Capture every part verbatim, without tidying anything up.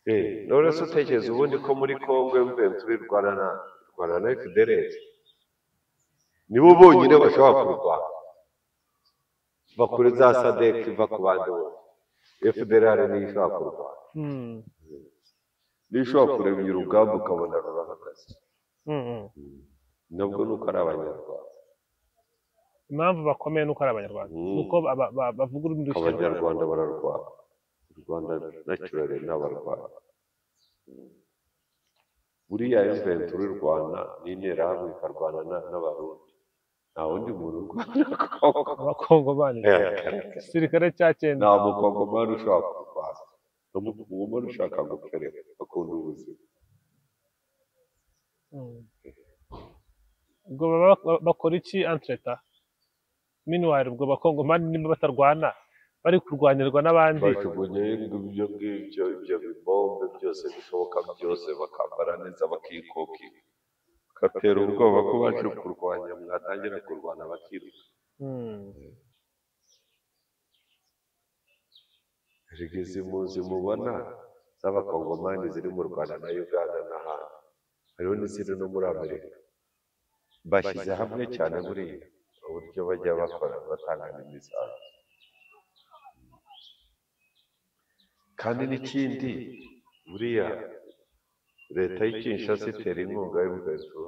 Eh, none se utekereza ubundi ko muri Kongo turi Rwanda na Rwanda na F D L nibo bonyine bashobora kurwana bakure za SADC iva ku bandi bose F D L niyo ishobora kurwana niyo ishobora kureba urugamba ukabona rurahagaze nabwo nuko ari abanyarwanda impamvu bakomeye nuko ari abanyarwanda nuko bavuga ururimi rw'ikinyarwanda abanyarwanda bararwana u Rwanda naturally n'abarwana buriya event uri Rwanda n'interahamwe ikarwana n'abarundi nta wundi muntu urwana abakongomani igisirikare cya cyenda nta mukongomani ushaka kurwana umukongomani ushaka gukerera akunda ubuzima ubwo bakora iki entreta meanwhile ubwo bakongomani nimba batarwana bari kurwanirwa n'abandi bajugunye ibyo ngibyo ibyo bibombe byose bishoboka byose bakambara neza bakikoka bakatera ubwoba ko baje kurwanya mwatangira kurwana bakiruka izi muzi mubona z'abakongomani ziri mu Rwanda na Uganda n'ahandi hariho n'iziri no muri Amerika bashyize hamwe cyane buriya uburyo bajya bakora batanga imisanzu kandi n'ikindi buriya leta y'i Kinshasa itera inkunga y'umuheto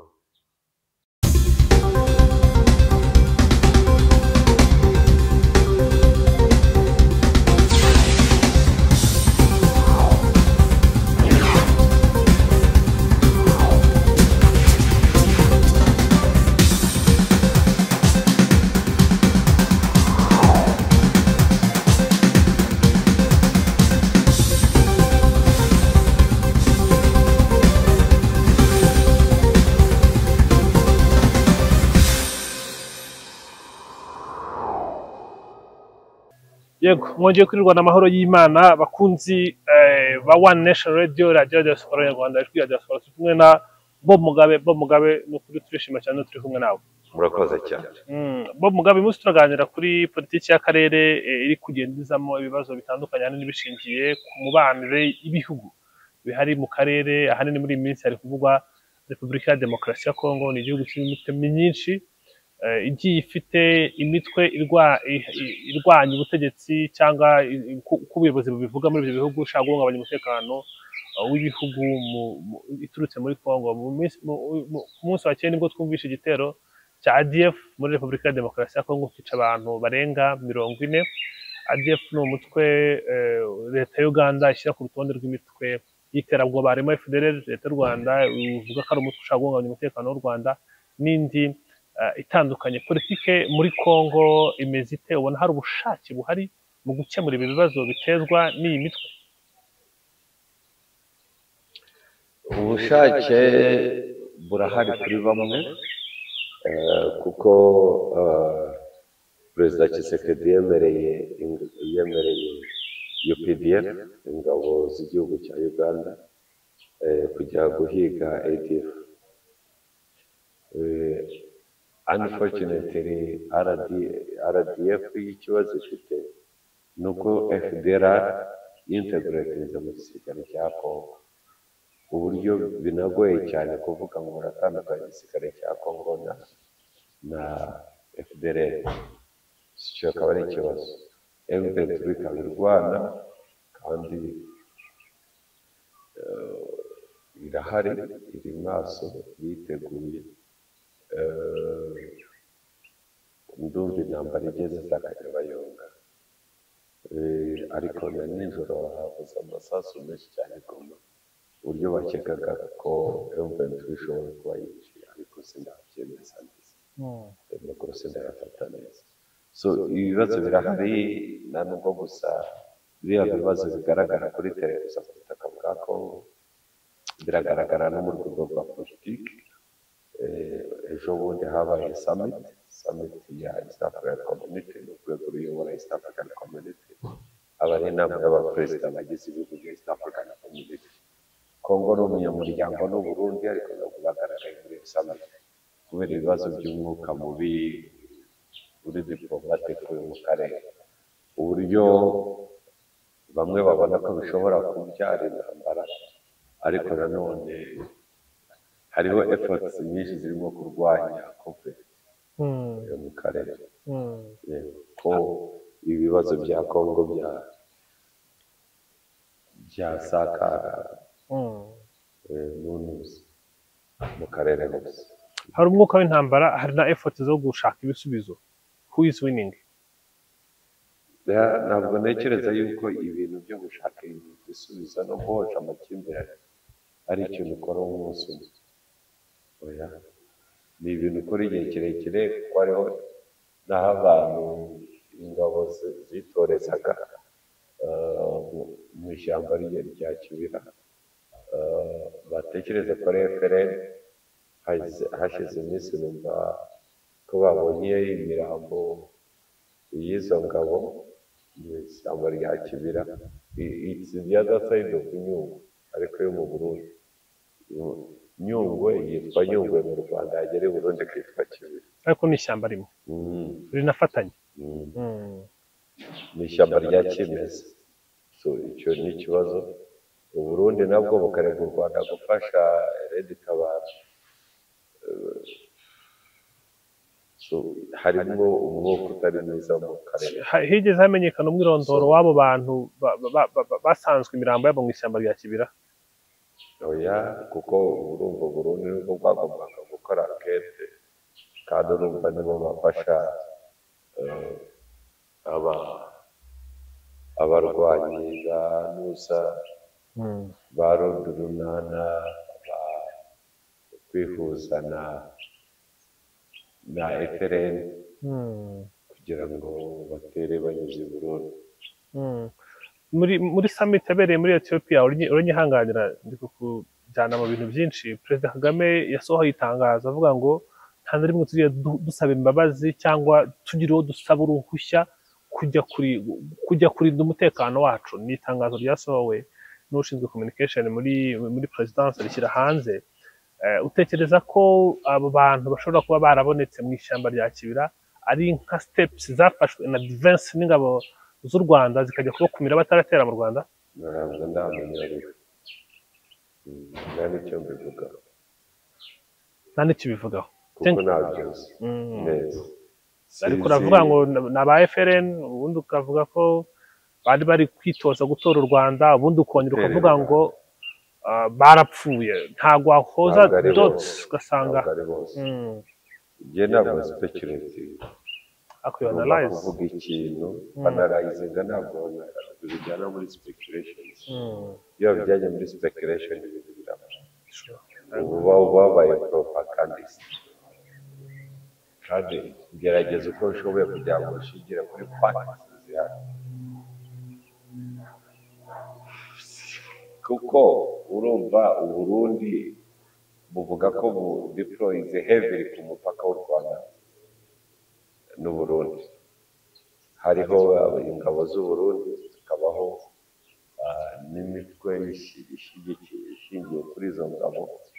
yego mwongeye kwirirwana amahoro y'Imana bakunzi ba One Nation Radio Radio Diaspora Rwanda ijwi ya Diaspora kumwe na Bob Mugabe Bob Mugabe no kuri turishima cyane turi kumwe nawe murakoze cyane Bob Mugabe musi turaganira kuri politiki y'akarere iri kugendizamo ibibazo bitandukanye ahanini bishingiye ku mubanire y'ibihugu bihari mu karere ahanini muri iyi minsi hari kuvugwa Repubulika ya Demokarasi ya Kongo ni igihugu cy'imitwe myinshi igiye ifite imitwe irwanya ubutegetsi cyangwa uko ubuyobozi bubivuga muri ibyo bihugu ushaka guhungabanya umutekano w'ibihugu iturutse muri Kongo ku munsi wa cyenda nibwo twumvishe igitero cya A D F muri Repubulika ya Demokarasi ya Kongo kica abantu barenga mirongo ine A D F ni umutwe leta ya Uganda ishyira ku rutonde rw'imitwe y'iterabwoba harimo F D L leta y'u Rwanda ivuga ko ari umutwe ushaka guhungabanya umutekano w'u Rwanda n'indi itandukanye politike muri Kongo imeze ite ubona hari ubushake buhari mu gukemura ibi bibazo bitezwa n'iyi mitwe ubushake burahari kuri bamwe kuko perezida Tshisekedi yemereye yemereye U P D F ingabo z'igihugu cya Uganda kujya guhiga A D F unfortunately R D F y'ikibazo ifite nuko F D L yintegratinze mu gisirikare cya Kongo uburyo binagoye cyane kuvuga ngo baratandukanye igisirikare cya Kongo na na F D L cyo akaba ari ikibazo M twenty-three ikaba irwana kandi irahari iri maso yiteguye ndumva intambara igeze Kanyabayonga ariko na nijoro habuze amasasu menshi cyane Goma uburyo bakekaga ko M twenty-three ishobora kuba yiciye ariko sinabyemeza neza amakuru sinayafata neza so ibibazo birahari nta nubwo gusa biriya bibazo bigaragara kuri televiziyo ku butaka bwa Kongo biragaragara no mu rwego rwa politiki ejo bundi habaye summit summit ya East African Community n'urwego ruyobora East African Community aba ari inama y'abaperezida bagize ibihugu bya East African Community Kongo ni umunyamuryango n'u Burundi ariko ntabwo bagaragaye muri summit kubera ibibazo by'umwuka mubi uri diplomatique mu karere uburyo bamwe babona ko bishobora kubyara intambara ariko nanone hariho efforts nyinshi zirimo kurwanya conflict yo mu karere ko ibibazo bya Kongo bya byasakara n'unuzi mu karere hose. Hari umwuka w'intambara, hari na effort zo gushaka ibisubizo. Who is winning? Ntabwo ntekereza yuko ibintu byo gushaka ibisubizo no guhosha amakimbirane ari ikintu ukora umunsi umwe. Oya, ni ibintu ukora igihe kirekire kuko hariho n'aho abantu ingabo zitorezaga mu ishyamba rya Kibira batekereza ko R F L hashize iminsi numva ko babonye imirambo y'izo ngabo mu ishyamba rya Kibira. It's the other side of Nyungwe ariko yo mu Burundi. Nyungwe yitwa Nyungwe mu Rwanda, yagera i Burundi kitwa Kibira ariko ni ishyamba rimwe rinafatanye. Ni ishyamba rya kimeza. So icyo ni ikibazo. U Burundi nabwo bukarega u Rwanda gufasha Red Tabara. So harimo umwuka utari mwiza mu karere. Higeze hamenyekana umwirondoro w'abo bantu basanzwe imirambo yabo mu ishyamba rya Kibira? Oya, kuko urumva Burundi nibwo bwagombaga gukora ankete kandi urumva nibo bafasha aba abarwanyi ba Nusa ba Rodurunana kwihuza na na F L N kugira ngo batere banyuze i Burundi. muri muri summit yabereye muri Ethiopia uranyihanganira ndi kujyana mu bintu byinshi. Perezida Kagame yasohoye itangazo avuga ngo nta na rimwe tugiye dusaba imbabazi cyangwa tugira uwo dusaba uruhushya kujya kuri kujya kurinda umutekano wacu. Ni itangazo ryasohowe n'ushinzwe communication muri muri presidence rishyira hanze. Utekereza ko abo bantu bashobora kuba barabonetse mu ishyamba rya Kibira ari nka steps zafashwe na defense n'ingabo z'u Rwanda zikajya kubakumira bataratera mu Rwanda? Ntabwo ndamenya ariko nta n'icyo mbivugaho. Nta n'icyo bivugaho kuko ntabyo neza. Ariko uravuga ngo ni aba F L N, ubundi ukavuga ko bari bari kwitoza gutora u Rwanda, ubundi ukongera ukavuga ngo barapfuye. Ntabwo wahoza dots ugasanga njye ntabwo speculative kuvuga ikintu banarayizinga, ntabwo bijyana muri speculations. Iyo bijyanye muri speculation ibintu biraba uba wabaye propagandist kandi gerageza uko ushoboye kugira ngo ushingire kuri facts zihari, kuko urumva u Burundi buvuga ko bu deploys heavily ku mupaka w'u Rwanda n'u Burundi. Hariho ingabo z'u Burundi, zikabaho n'imitwe ishingiye kuri izo ngabo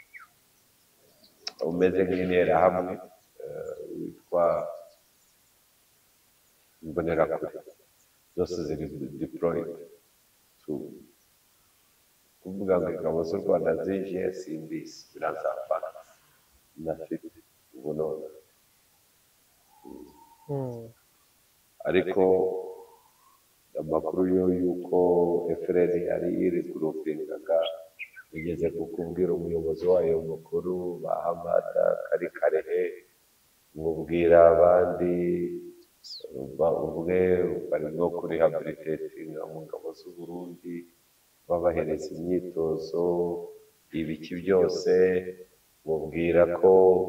umeze nk'interahamwe witwa Imbonerakure, zose ziri deployed. Kuvuga ngo ingabo z'u Rwanda zije simbisi birazapana nafite ubu none, ariko amakuru yo yuko F L N yari iri kurupingaga igeze kukubwira umuyobozi wayo mukuru Bahamada Kari Karehe, mubwira abandi ubwe barimo kuri rehabilitating mu ngabo z'u Burundi, babahereza imyitozo ibiki byose. Mubwira ko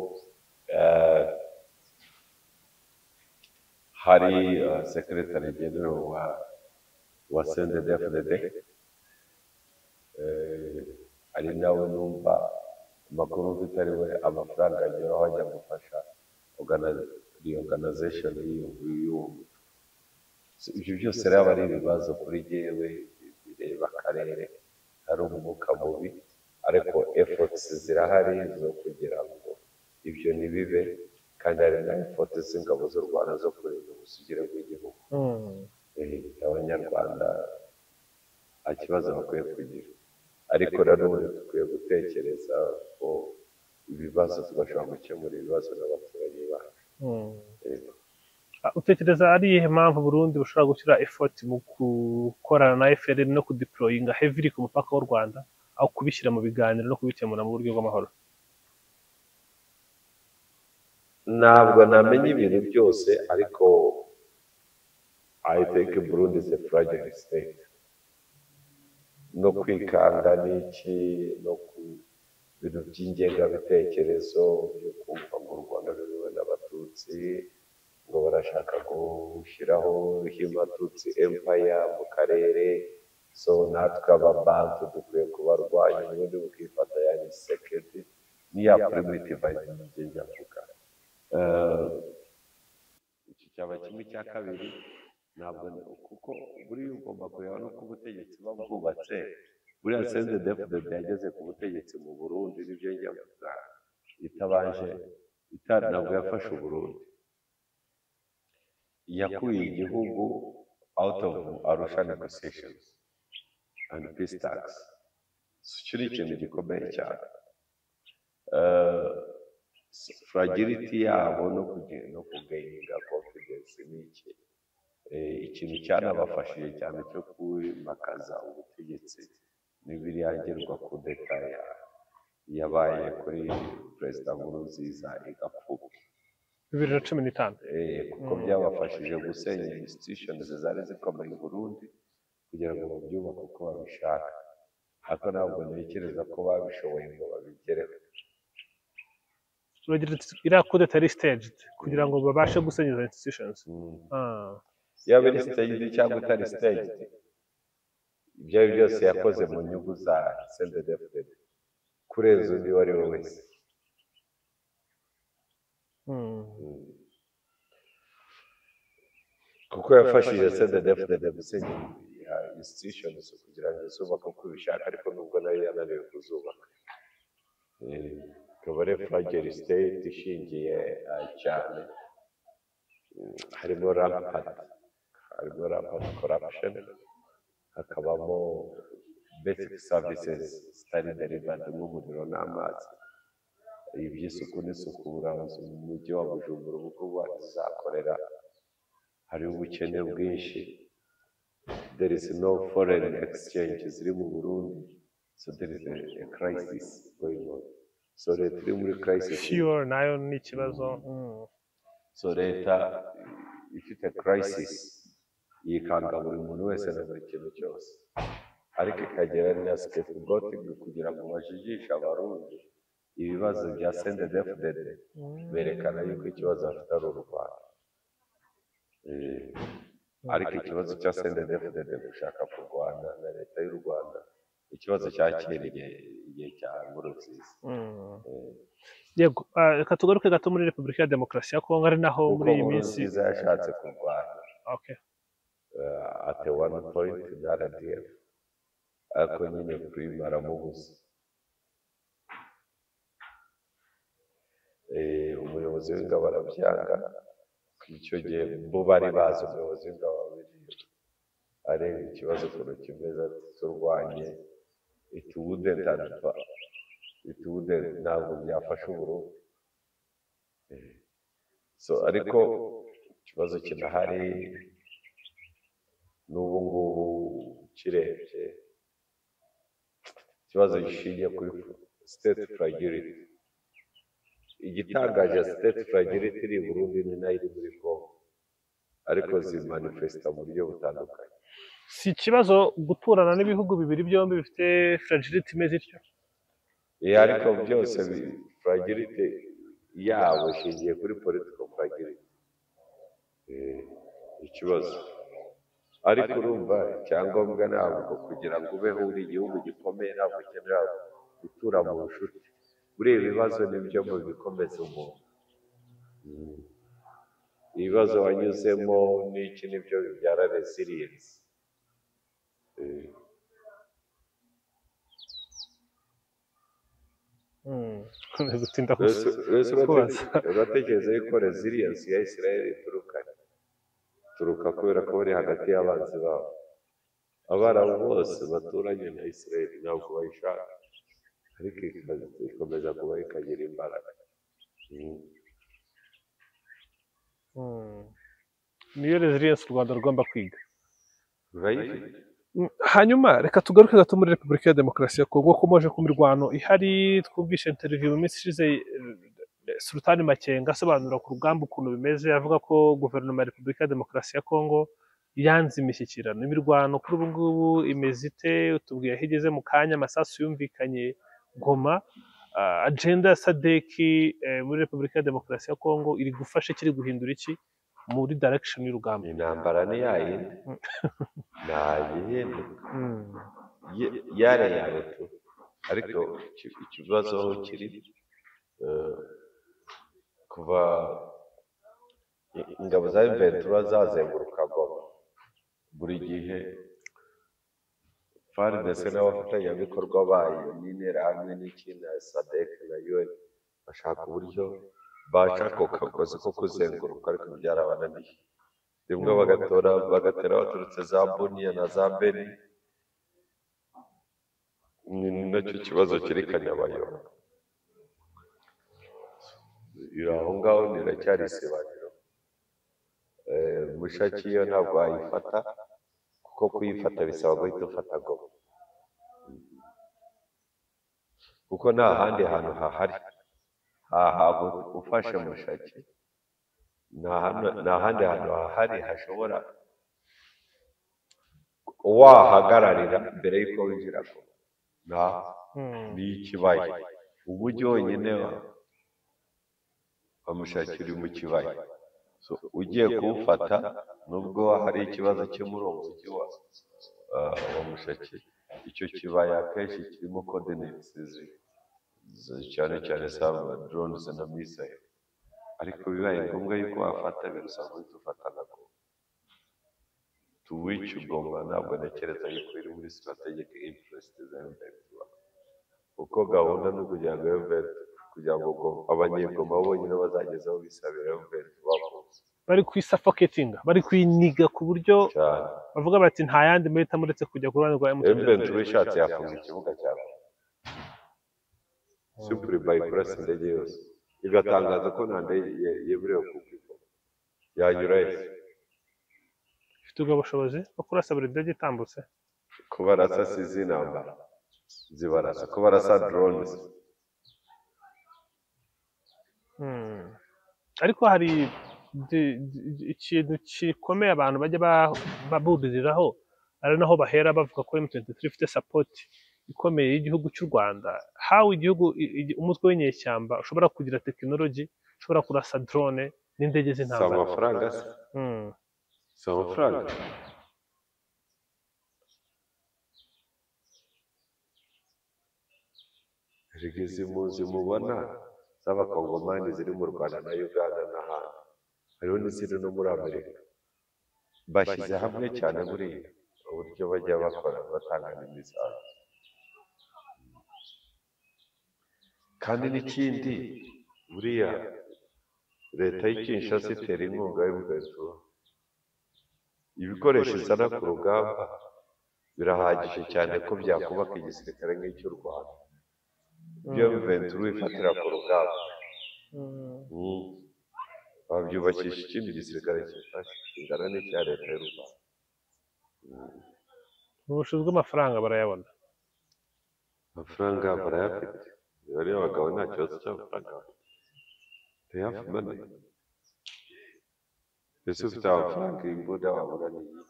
hari secretary general wa wa C N D D F D D ari nawe numva amakuru mfite ari we amafaranga anyuraho ajya gufasha organization y'iyo. Ibyo byose rero ari ibibazo kuri jyewe bireba akarere, hari umwuka mubi, ariko efforts zirahari zo kugira ngo ibyo ntibibe, kandi hari na efforts z'ingabo z'u Rwanda zo kurinda ubusugire bw'igihugu. Abanyarwanda nta kibazo bakwiye kugira ariko nanone dukwiye gutekereza ko ibibazo tugashobora gukemura ibibazo n'abaturanyi bacu. utekereza ari iyihe mpamvu Burundi bushobora gushyira effort mu gukorana na F R N no kudeployinga heavily ku mupaka w'u Rwanda aho kubishyira mu biganiro no kubikemura mu buryo bw'amahoro? Ntabwo namenye ibintu byose ariko I think Burundi is a fragile state. No kwikanga n'iki no ku bintu by'ingengabitekerezo byo kumva ngo u Rwanda ruriwe n'abatutsi ngo barashaka gushyiraho Human-Tutsi Empire mu karere, so natwe ababantu dukwiye kubarwanya ubundi bukifata yani sekedi niya primitive njye mvuga. Iki cyaba kimwe cya kabiri ntabwo kuko buriya ugomba kureba no ku butegetsi babwubatse buriya C N D D F D D yageze ku butegetsi mu Burundi n'ibyo njya mvuga itabanje itari ntabwo yafashe Uburundi, yakuye igihugu out of Arusha negotiations and peace talks. Icyo ni ikintu gikomeye cyane. Fragility yabo no kugenda no kugaininga confidence n'iki ikintu cyanabafashije cyane cyo kwimakaza ubutegetsi n'ibiriyagerwa ku detaya yabaye kuri Perezida Nkurunziza igapfuka bibiri na cumi n'itanu kuko byabafashije gusenya institutions zari zikomeye i Burundi kugira ngo babyubake uko babishaka, ariko ntabwo ntekereza ko babishoboye ngo babigereho. iriya kudeta yari staged kugira ngo babashe gusenya izo institutions. yaba ari staged cyangwa itari staged, ibyo ari byose yakoze mu nyungu za C N D D F D D kurenza undi uwo ari we wese. kuko yafashije C N D D F D D gusenya institutions kugira ngo zubake uko bishaka, ariko nubwo nayo yananiwe kuzubaka. Ikaba ari fragile state ishingiye cyane, harimo rampant harimo rampant corruption, hakabamo basic services zitari delivered nk'umuriro n'amazi, iby'isuku n'isukura mu mujyi wa Bujumbura ubwo bazakorera hari ubukene bwinshi. There is no foreign exchange ziri mu Burundi, so there is a, a crisis going on. So leta iri muri crisis. Sure, nayo ni ikibazo. So leta ifite crisis yikanga buri muntu wese na buri kintu cyose, ariko ikagera na scapegoating kugira ngo bajijishe abarundi ibibazo bya C N D D F D D berekana yuko ikibazo afite ari u Rwanda. Ariko ikibazo cya C N D D F D D gushaka kurwana na leta y'u Rwanda ikibazo cyakiriye igihe cya Nkurunziza. Yego, reka tugaruke gato muri Repubulika ya Demokarasi ya Kongo, ari naho muri iyi minsi Nkurunziza yashatse kurwana okay at one point na R D F, ariko nyine Prime aramubuza. umuyobozi w'ingabo arabyanga. Icyo gihe bo bari bazi umuyobozi w'ingabo areba ikibazo ukuntu kimeze, turwanye ituwude ntabwo ituwude ntabwo byafasha Uburundi. So ariko ikibazo kinahari n'ubu ngubu kirebye, ikibazo gishingiye kuri state fragility. Igitangaje state fragility iri i Burundi ni nayo iri muri Congo, ariko zimanifesta mu buryo butandukanye. Si ikibazo guturana n'ibihugu bibiri byombi bifite fragility imeze ityo? Ariko byose fragility yabo ishingiye kuri political fragility. Ikibazo ariko urumva icyangombwa ntabwo kugira ngo ubeho uri igihugu gikomeye ntabwo ukenera gutura mu nshuti. Buriya ibibazo nibyo mu bikomeza umuntu. Ibibazo wanyuzemo n'iki nibyo bibyara resilience. uratekereza yuko resilience ya Israel ituruka turuka kubera ko bari hagati y'abanzi babo. abarabu bose baturanye na Israel ntabwo bayishaka ariko ikomeza kuba ikagira imbaraga. niyo resilience u Rwanda rugomba kwiga. Urayifite? Hanyuma reka tugaruke gato muri Repubulika ya Demokarasi ya Kongo komoje ku mirwano ihari. Twumvishe interview mu minsi ishize Sultani Makenga asobanura ku rugamba ukuntu bimeze, avuga ko guverinoma ya Repubulika ya Demokarasi ya Kongo yanze imishyikirano. Imirwano kuri ubu ngubu imeze ite? Tubwiye aho igeze mu kanya, amasasu yumvikanye Goma. Uh, agenda ya Sadeki eh, muri Repubulika ya Demokarasi ya Kongo iri gufasha kiri guhindura iki muri direction y'urugamba? Intambara ni yayindi nta gihinduka yare yare tu, ariko ikibazo aho kiri kuva ingabo za Ventura zazenguruka Goma buri gihe F A R D C n'abafatanyabikorwa bayo n'interahamwe n'ikindi na SADC na U N bashaka uburyo baca ako kagozi ko kuzenguruka, ariko byarabananiye. Rimwe bagatora bagatera baturutse za Bunia na za Beni. Ni nacyo kibazo kiri Kanyabayonga. Aho ngaho niracyari isibaniro. Mushaki yo ntabwo wayifata kuko kuyifata bisaba guhita ufata Goma, kuko nta handi hantu hahari hahabwa ufashe Mushaki. Nta handi hantu hahari hashobora wahagararira mbere y'uko winjira na ni ikibaya. Umujyi wonyine wa Mushaki uri mu kibaya, ugiye kuwufata nubwo hari ikibazo cyo muri uwo mujyi wa Mushaki, icyo kibaya akenshi kirimo coordinates cyane cyane za drones na missile, ariko bibaye ngombwa yuko wafata birusaba guhita ufata na Goma. To which Goma ntabwo ntekereza yuko iri muri strategic interest za M ventura, kuko gahunda ni ukugira ngo M ventura kugira ngo abanyegoma bonyine bazagezaho bisabira M ventura bari kwisuffocatinga, bari kwiniga ku buryo bavuga bati nta yandi mahitamo uretse kujya ku ruhande rwa M ventura. Ishatse yafunga ikibuga cyawe simply by kurasa indege yose, igatangaza ko nta ndege yemerewe kuguruka yanyura yose. Ifite ubwo bushobozi bwo kurasa buri ndege itambutse? Kubarasa si iz'intambara zibarasa, kubarasa drones. Ariko hari ikintu gikomeye abantu bajya babuririraho, ari naho bahera bavuga ko M twenty-three ifite support ikomeye y'igihugu cy'u Rwanda. How igihugu umutwe w'inyeshyamba ushobora kugira tekinoloji ushobora kurasa drone n'indege z'intambara? Si amafaranga se? Si amafaranga. Izi mpunzi mubona z'abakongomani ziri mu Rwanda na Uganda n'ahandi, hariho n'iziri no muri Amerika, bashyize hamwe cyane buriya uburyo bajya bakora batanga n'imisanzu. Kandi n'ikindi buriya leta y'Kinshasa itera inkunga y'Ubuventura, ibikoresho izana ku rugamba birahagije cyane ko byakubaka igisirikare nk'icy'u Rwanda. Ibyo Ventura ifatira ku rugamba babyubakisha ikindi gisirikare cyifashe kingana n'icya leta y'u Rwanda. Ubushobozi bw'amafaranga barayabona? Amafaranga barayafite, bariya bagabo nta kibazo cy'amafaranga bafite. They have money. Ese ufite amafaranga imbunda wabura ni iyi?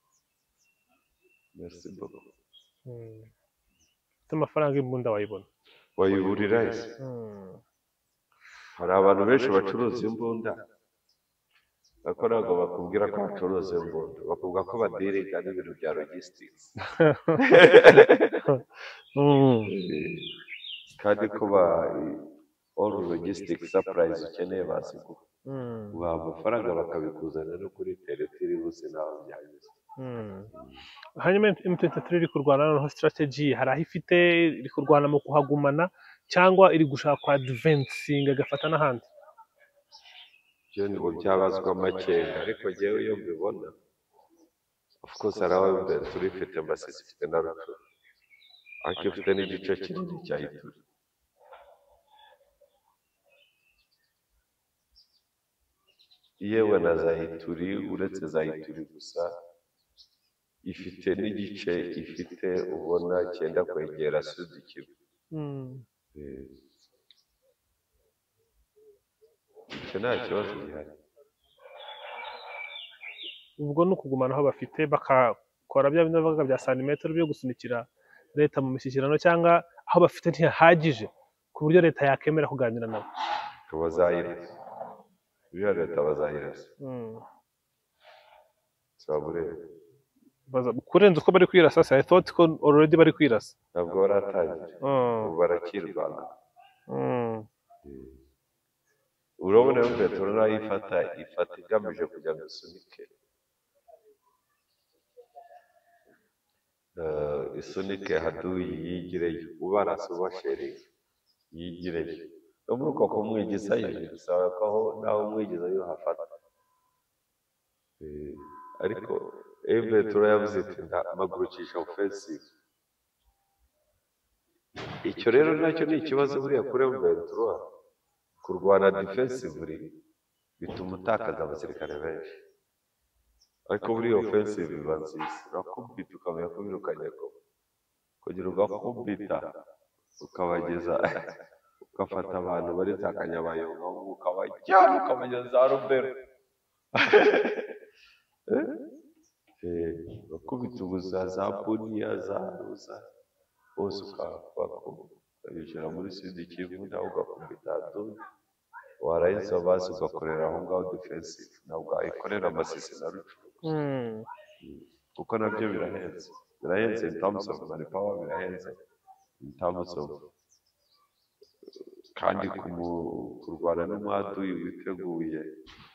Merci beaucoup. Ufite amafaranga imbunda wayibona? Wayiburira ese? Hari abantu benshi bacuruza imbunda, ariko ntabwo bakubwira ko bacuruza imbunda, bakubwira ko badiringa n'ibintu bya logistics. Kandi ko ba all logistics supplies ukeneye baziguha, ubaha amafaranga bakabikuzanira no kuri teritiri bose ntaho byanyuze. Hanyuma M twenty-three iri kurwana noneho strategy, hari aho ifite iri kurwana mu kuhagumana cyangwa iri gushaka kwa advancing agafata n'ahandi? Byo ngo byabazwa makenga, ariko njyewe iyo mbibona of course hari aho turi ifite Masisi ifite na Rucuru ariko ifite n'igice kinini cya Ituri yewe na za Ituri uretse za Ituri gusa ifite n'igice ifite ubona cyenda kwegera Sud Kivu icyo nta kibazo gihari ubwo ni ukugumana aho bafite bakakora bya bindi bavuga bya santimetero byo gusunikira leta mu mishyikirano cyangwa aho bafite ntihagije ku buryo leta yakemera kuganira nabo bazayirasa biriya leta bazayirasa kurenza uko bari kwirasa se I thought ko already bari kwirasa ntabwo baratangira ubu barakirwana urabona yo petero nayo ifata ifata igamije kugira ngo isunike isunike haduyi yigireyo ubarasa ubashereye yigireyo no muri uko kumwigizayo bisaba ko aho naho umwigizayo hafata ariko eyo petero yavuze iti mpagurukisha offensive icyo rero nacyo ni ikibazo buriya kuri eyo petero kurwana defensively bituma utakaza abasirikare benshi ariko buriya offensive biba nziza urakubita ukamenya ko birukanye ko kugira ugakubita ukabageza ugafata abantu bari za Kanyabayonga ukabajyana ukabageza za Rubero bakubita ubuza za Bunia za Ruza bose ukabishyira muri Sud Kivu nawe ugakubita Haduyi warahise basi ugakorera aho ngaho defensive ntabwo ayikorera Masisi na Rucuru kuko nabyo birahenze birahenze in terms of manpower birahenze in terms of kandi kurwana n'umuhaduyi witeguye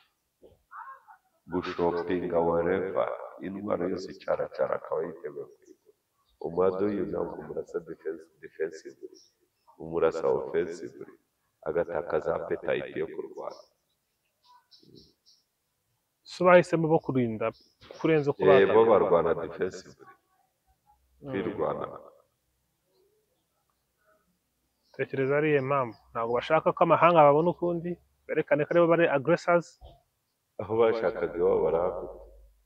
gushopinga wherever intwaro yose icyaracyara akaba yiteguye kuyigura umuhaduyi ntabwo umurasa defensively umurasa offensively agatakaza appetite yo kurwana so bahisemo bo kurinda kurenza ko bataka bo barwana defensively kwirwana tekereza ari impamvu ntabwo bashaka ko amahanga babona ukundi berekane ko aribo bari aggressors aho bashakaga iwabo barahafite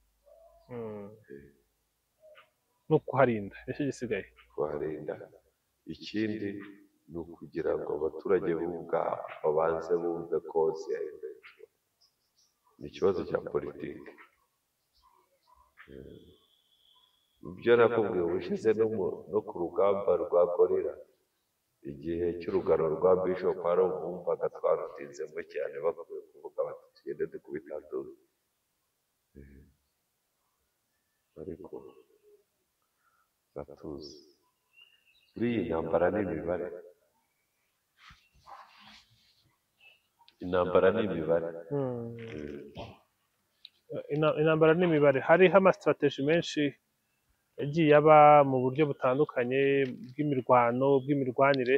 no kuharinda nicyo gisigaye kuharinda ikindi ni ukugira ngo abaturage b'ubwabo babanze bumve koze ya Imventure ni ikibazo cya politiki ibyo nakubwiye ubushize no ku rugamba rwa gorira igihe cy'urugano rwa Bishop hari bumvaga twarutinzemo cyane bavuye kuvuga bati tugende dukubita Haduyi ariko batuzi kuri iyi ntambara n'imibare intambara n'imibare intambara n'imibare hariho amastrategy menshi yagiye aba mu buryo butandukanye bw'imirwano bw'imirwanire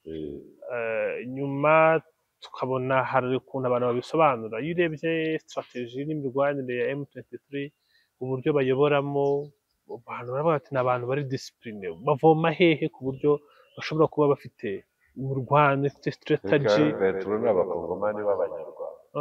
nyuma tukabona hari ukuntu abantu babisobanura iyo urebye strategy n'imirwanire ya M twenty-three uburyo bayoboramo abantu baravuga ati ni abantu bari discipline bavoma hehe ku buryo bashobora kuba bafite umurwano ufite strategy turabona abakongomani b'abanyarwanda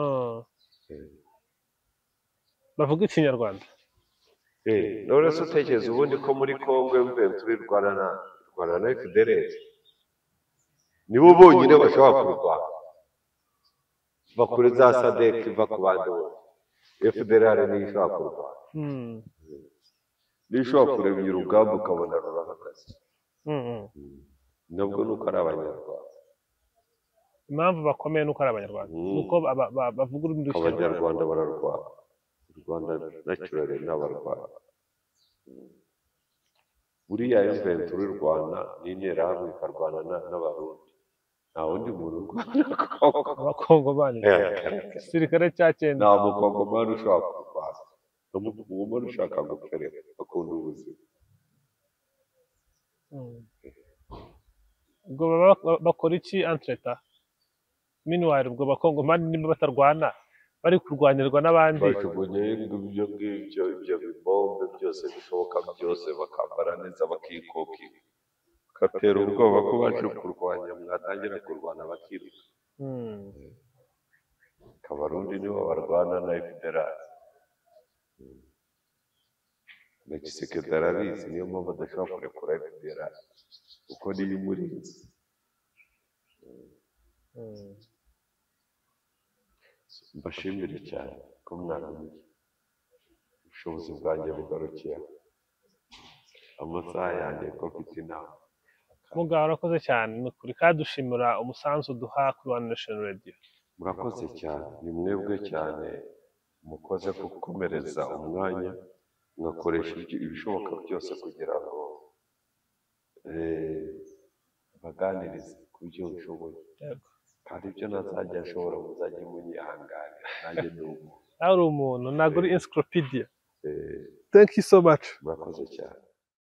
bavuga ikinyarwanda none se utekereza ubundi ko muri Congo Imventure irwana na rwana na F D L R nibo bonyine bashobora kurwana bakure za Sadek iva ku bandi bose F D L R niyo ishobora kurwana niyo ishobora kuremya urugamba ukabona rurahagaze nabwo nuko ari abanyarwanda impamvu bakomeye nuko ari abanyarwanda nuko bavuga ururimi rw'ikinyarwanda abanyarwanda bararwana u Rwanda naturally n'abarwana buriya Imventure irwana n'interahamwe ikarwana n'abarundi nta wundi muntu urwana abakongomani igisirikare cya cyenda nta mukongomani ushobora kurwana umukongomani ushaka gukorera akunda ubuzima ubwo bakora iki entreta meanwhile ubwo bakongomani niba batarwana bari kurwanirwa n'abandi bajugunye ibyo ngibyo ibyo bibombe byose bishoboka byose bakambara neza bakikoka bakatera ubwoba ko baje kurwanya mwatangira kurwana bakiruka Kabarundi nibo barwana na F D L R Mexique darabizi niyo mpamvu badashobora kurekura F D L R kuko niyo imurinze mbashimire cyane ko mwaramenye ubushobozi bwanjye bugarukiye amasaha yanjye ko mfite inama mugabo urakoze cyane ni ukuri kadushimira umusanzu duha kuri One Nation Radio murakoze cyane ni mwebwe cyane mukoze gukomereza umwanya mwakoresha ibishoboka byose kugira ngo baganirize ku byo nshoboye kandi ibyo ntazajya ashobora muzajya munyihanganira nanjye ni umuntu nawe uri umuntu ntabwo uri encyclopedia thank you so much murakoze cyane